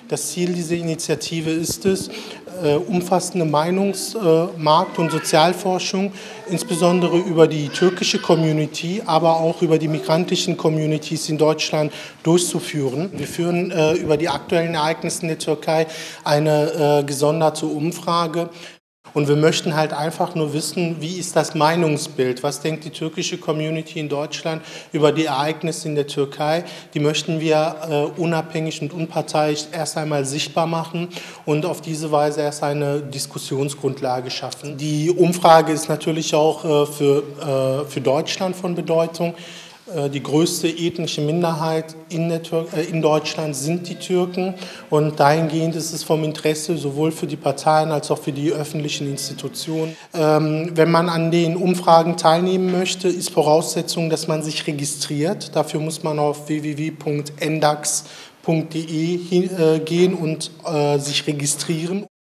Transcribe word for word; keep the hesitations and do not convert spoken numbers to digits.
Das Ziel dieser Initiative ist es, äh, umfassende Meinungs-, äh, Markt- und Sozialforschung, insbesondere über die türkische Community, aber auch über die migrantischen Communities in Deutschland durchzuführen. Wir führen äh, über die aktuellen Ereignisse in der Türkei eine äh, gesonderte Umfrage. Und wir möchten halt einfach nur wissen, wie ist das Meinungsbild? Was denkt die türkische Community in Deutschland über die Ereignisse in der Türkei? Die möchten wir äh, unabhängig und unparteiisch erst einmal sichtbar machen und auf diese Weise erst eine Diskussionsgrundlage schaffen. Die Umfrage ist natürlich auch äh, für, äh, für Deutschland von Bedeutung. Die größte ethnische Minderheit in, der Tür äh, in Deutschland sind die Türken und dahingehend ist es vom Interesse sowohl für die Parteien als auch für die öffentlichen Institutionen. Ähm, wenn man an den Umfragen teilnehmen möchte, ist Voraussetzung, dass man sich registriert. Dafür muss man auf w w w punkt n dax punkt d e äh, gehen und äh, sich registrieren.